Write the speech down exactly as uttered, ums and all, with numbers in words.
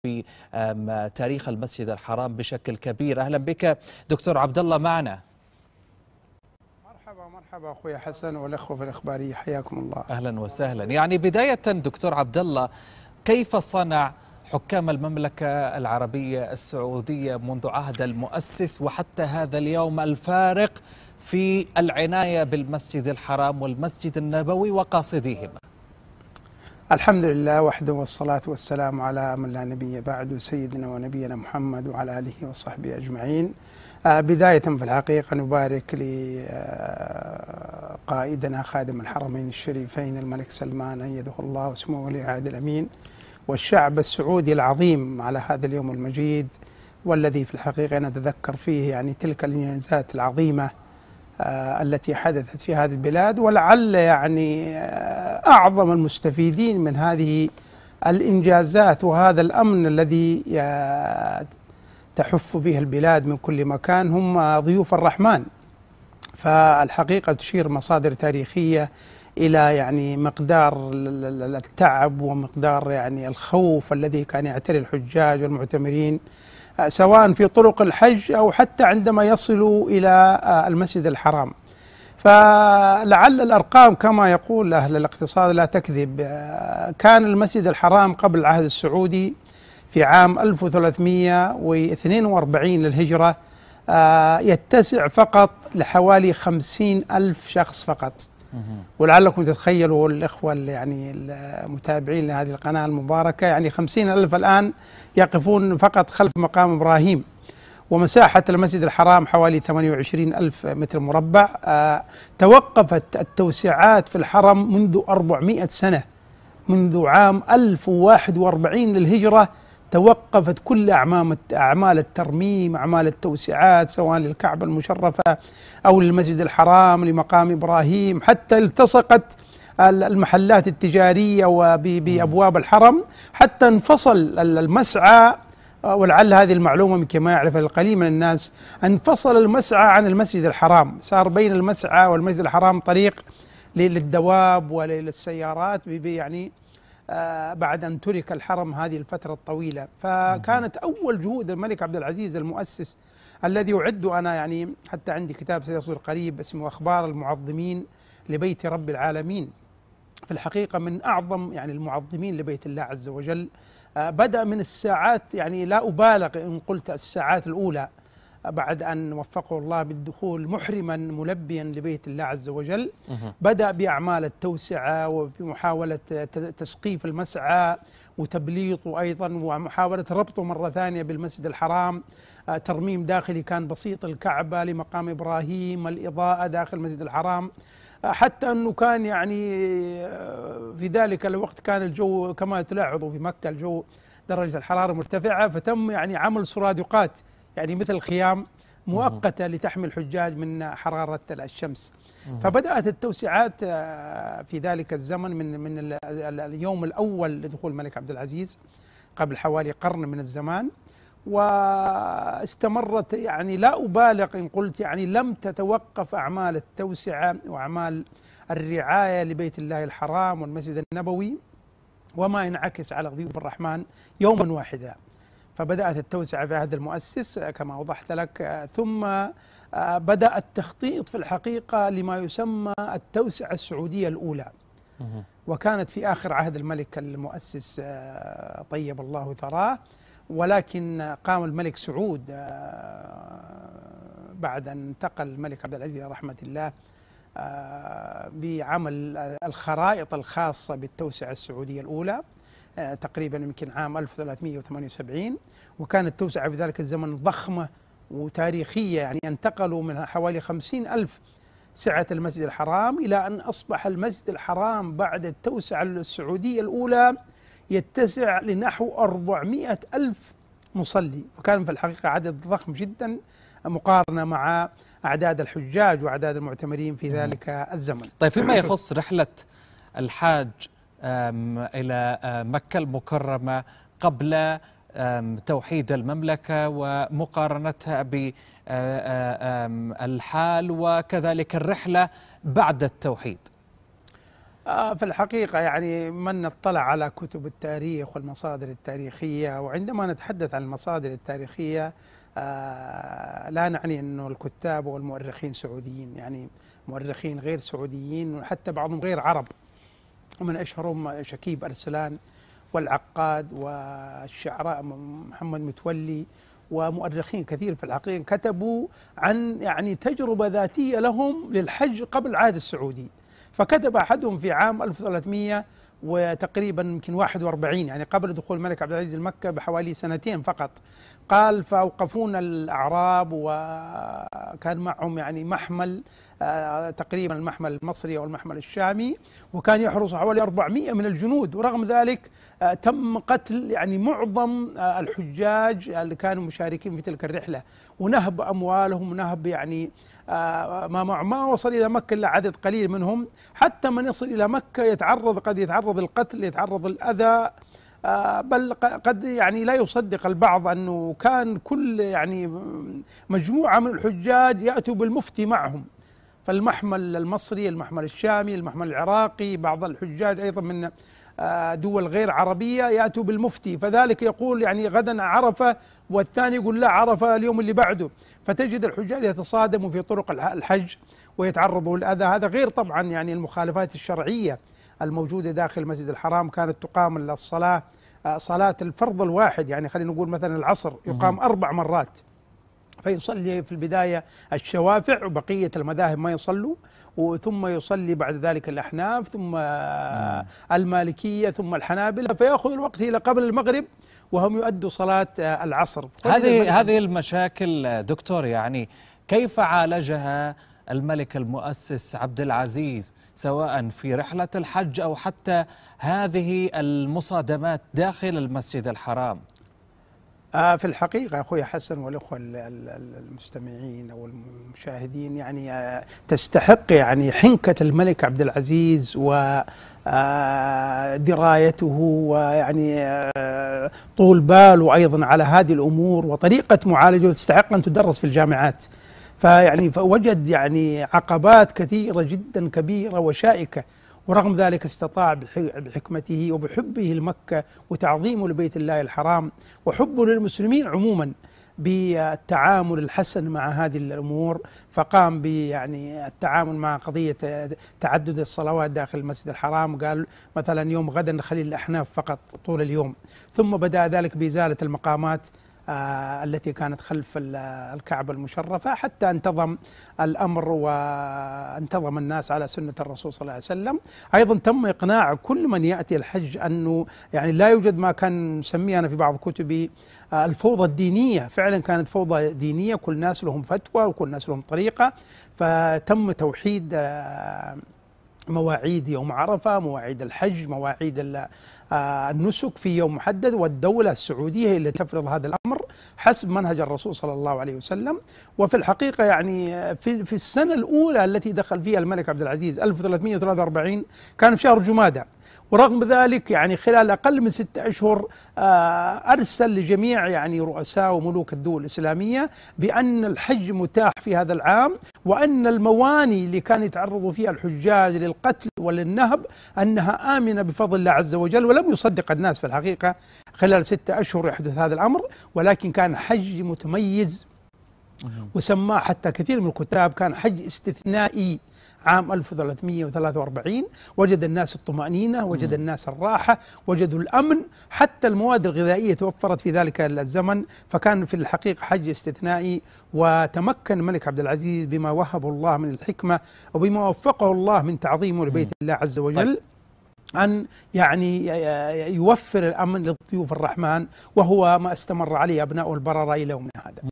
في تاريخ المسجد الحرام بشكل كبير. أهلا بك دكتور عبد الله معنا. مرحبا مرحبا أخوي حسن والأخوة في الإخبارية، حياكم الله. أهلا وسهلا. يعني بداية دكتور عبد الله، كيف صنع حكام المملكة العربية السعودية منذ عهد المؤسس وحتى هذا اليوم الفارق في العناية بالمسجد الحرام والمسجد النبوي وقاصديهما؟ الحمد لله وحده، والصلاة والسلام على من لا نبي بعد، سيدنا ونبينا محمد وعلى آله وصحبه أجمعين. بداية في الحقيقة نبارك لقائدنا خادم الحرمين الشريفين الملك سلمان أيده الله وسموه ولي العهد الأمين، والشعب السعودي العظيم على هذا اليوم المجيد، والذي في الحقيقة نتذكر فيه يعني تلك الإنجازات العظيمة آه التي حدثت في هذه البلاد، ولعل يعني آه أعظم المستفيدين من هذه الإنجازات وهذا الأمن الذي آه تحف به البلاد من كل مكان هم ضيوف الرحمن. فالحقيقة تشير مصادر تاريخية إلى يعني مقدار التعب ومقدار يعني الخوف الذي كان يعتري الحجاج والمعتمرين سواء في طرق الحج أو حتى عندما يصلوا إلى المسجد الحرام. فلعل الأرقام كما يقول أهل الاقتصاد لا تكذب. كان المسجد الحرام قبل العهد السعودي في عام ألف وثلاثمئة واثنين وأربعين للهجرة يتسع فقط لحوالي خمسين ألف شخص فقط. ولعلكم تتخيلوا الإخوة يعني المتابعين لهذه القناة المباركة، يعني خمسين ألف الآن يقفون فقط خلف مقام إبراهيم. ومساحة المسجد الحرام حوالي ثمانية وعشرين ألف متر مربع. آه توقفت التوسعات في الحرم منذ أربعمئة سنة، منذ عام ألف وواحد وأربعين للهجرة توقفت كل أعمال أعمال الترميم، أعمال التوسعات، سواء للكعبة المشرفة أو للمسجد الحرام لمقام إبراهيم، حتى التصقت المحلات التجارية وبأبواب الحرم، حتى انفصل المسعى. ولعل هذه المعلومة من كما يعرف القليل من الناس، انفصل المسعى عن المسجد الحرام، صار بين المسعى والمسجد الحرام طريق للدواب وللسيارات يعني آه بعد أن ترك الحرم هذه الفترة الطويلة. فكانت أول جهود الملك عبد العزيز المؤسس، الذي أعد أنا يعني حتى عندي كتاب سيصدر قريب اسمه أخبار المعظمين لبيت رب العالمين، في الحقيقة من أعظم يعني المعظمين لبيت الله عز وجل. آه بدأ من الساعات، يعني لا أبالغ إن قلت الساعات الأولى بعد أن وفقه الله بالدخول محرما ملبيا لبيت الله عز وجل، بدأ بأعمال التوسعة وبمحاولة تسقيف المسعى وتبليطه أيضا، ومحاولة ربطه مرة ثانية بالمسجد الحرام. ترميم داخلي كان بسيط، الكعبة لمقام إبراهيم، الإضاءة داخل المسجد الحرام، حتى أنه كان يعني في ذلك الوقت كان الجو كما تلاحظوا في مكة الجو درجة الحرارة مرتفعة، فتم يعني عمل سرادقات يعني مثل خيام مؤقتة لتحمي الحجاج من حرارة الشمس. فبدأت التوسعات في ذلك الزمن من من اليوم الأول لدخول الملك عبد العزيز قبل حوالي قرن من الزمان، واستمرت يعني لا أبالغ إن قلت يعني لم تتوقف أعمال التوسعة وأعمال الرعاية لبيت الله الحرام والمسجد النبوي، وما ينعكس على ضيوف الرحمن يوما واحدا. فبدأت التوسعة في عهد المؤسس كما أوضحت لك، ثم بدأ التخطيط في الحقيقة لما يسمى التوسعة السعودية الأولى، وكانت في آخر عهد الملك المؤسس طيب الله ثراه. ولكن قام الملك سعود بعد أن انتقل الملك عبد العزيز رحمة الله بعمل الخرائط الخاصة بالتوسعة السعودية الأولى تقريبا يمكن عام ألف وثلاثمئة وثمانية وسبعين، وكانت التوسعة في ذلك الزمن ضخمة وتاريخية، يعني انتقلوا من حوالي خمسين ألف سعة المسجد الحرام إلى أن أصبح المسجد الحرام بعد التوسعة السعودية الأولى يتسع لنحو أربعمئة ألف مصلي، وكان في الحقيقة عدد ضخم جدا مقارنة مع أعداد الحجاج وأعداد المعتمرين في ذلك الزمن. طيب، فيما يخص رحلة الحاج إلى مكة المكرمة قبل توحيد المملكة ومقارنتها بالحال وكذلك الرحلة بعد التوحيد، آه في الحقيقة يعني من اطلع على كتب التاريخ والمصادر التاريخية، وعندما نتحدث عن المصادر التاريخية آه لا نعني أنه الكتاب والمؤرخين سعوديين، يعني مؤرخين غير سعوديين وحتى بعضهم غير عرب، ومن أشهرهم شكيب أرسلان والعقاد والشعراء محمد متولي ومؤرخين كثير في الحقيقة كتبوا عن يعني تجربة ذاتية لهم للحج قبل العهد السعودي. فكتب أحدهم في عام ألف وثلاثمئة وتقريبا يمكن واحد وأربعين، يعني قبل دخول الملك عبد العزيز المكة بحوالي سنتين فقط، قال فأوقفونا الأعراب وكان معهم يعني محمل آه تقريبا المحمل المصري أو المحمل الشامي، وكان يحرس حوالي أربعمئة من الجنود، ورغم ذلك آه تم قتل يعني معظم آه الحجاج اللي كانوا مشاركين في تلك الرحلة، ونهب أموالهم ونهب يعني آه ما ما وصل إلى مكة إلا عدد قليل منهم. حتى من يصل إلى مكة يتعرض قد يتعرض للقتل، يتعرض للأذى، آه بل قد يعني لا يصدق البعض أنه كان كل يعني مجموعة من الحجاج يأتوا بالمفتي معهم، فالمحمل المصري، المحمل الشامي، المحمل العراقي، بعض الحجاج أيضا من دول غير عربية يأتوا بالمفتي، فذلك يقول يعني غدا عرفة والثاني يقول لا عرفة اليوم اللي بعده، فتجد الحجاج يتصادموا في طرق الحج ويتعرضوا للأذى. هذا غير طبعا يعني المخالفات الشرعية الموجودة داخل المسجد الحرام. كانت تقام الصلاة صلاة الفرض الواحد، يعني خلينا نقول مثلا العصر يقام أربع مرات، فيصلي في البداية الشوافع وبقية المذاهب ما يصلوا، وثم يصلي بعد ذلك الأحناف، ثم مم. المالكية، ثم الحنابلة، فيأخذ الوقت إلى قبل المغرب وهم يؤدوا صلاة العصر. هذه هذه المشاكل دكتور يعني كيف عالجها الملك المؤسس عبد العزيز سواء في رحلة الحج أو حتى هذه المصادمات داخل المسجد الحرام؟ آه في الحقيقة أخوي حسن والأخوة المستمعين أو المشاهدين، يعني آه تستحق يعني حنكة الملك عبد العزيز ودرايته ويعني آه طول باله أيضا على هذه الأمور، وطريقة معالجته تستحق أن تدرس في الجامعات. فيعني فوجد يعني عقبات كثيرة جدا كبيرة وشائكة، ورغم ذلك استطاع بحكمته وبحبه لمكة وتعظيمه لبيت الله الحرام وحبه للمسلمين عموما بالتعامل الحسن مع هذه الأمور، فقام يعني التعامل مع قضية تعدد الصلوات داخل المسجد الحرام. قال مثلا يوم غدا نخلي الأحناف فقط طول اليوم، ثم بدأ ذلك بإزالة المقامات آه التي كانت خلف الكعبة المشرفة، حتى انتظم الأمر وانتظم الناس على سنة الرسول صلى الله عليه وسلم. أيضا تم إقناع كل من يأتي الحج أنه يعني لا يوجد ما كان نسميه أنا في بعض كتبي آه الفوضى الدينية، فعلا كانت فوضى دينية، كل الناس لهم فتوى وكل الناس لهم طريقة. فتم توحيد آه مواعيد يوم عرفة، مواعيد الحج، مواعيد النسك في يوم محدد، والدولة السعودية هي اللي تفرض هذا الأمر حسب منهج الرسول صلى الله عليه وسلم. وفي الحقيقة يعني في في السنة الأولى التي دخل فيها الملك عبد العزيز ألف وثلاثمئة وثلاثة وأربعين كان في شهر جمادى، ورغم ذلك يعني خلال أقل من ستة أشهر أرسل لجميع يعني رؤساء وملوك الدول الإسلامية بأن الحج متاح في هذا العام، وأن المواني اللي كان يتعرض فيها الحجاج للقتل وللنهب أنها آمنة بفضل الله عز وجل. ولم يصدق الناس في الحقيقة خلال ستة أشهر يحدث هذا الأمر، ولكن كان حج متميز، وسماه حتى كثير من الكتاب كان حج استثنائي. عام ألف وثلاثمئة وثلاثة وأربعين وجد الناس الطمأنينة، وجد الناس الراحة، وجدوا الأمن، حتى المواد الغذائية توفرت في ذلك الزمن. فكان في الحقيقة حج استثنائي، وتمكن الملك عبد العزيز بما وهبه الله من الحكمة وبما وفقه الله من تعظيمه لبيت الله عز وجل أن يعني يوفر الأمن لضيوف الرحمن، وهو ما استمر عليه أبناؤه البررة إلى يومنا هذا.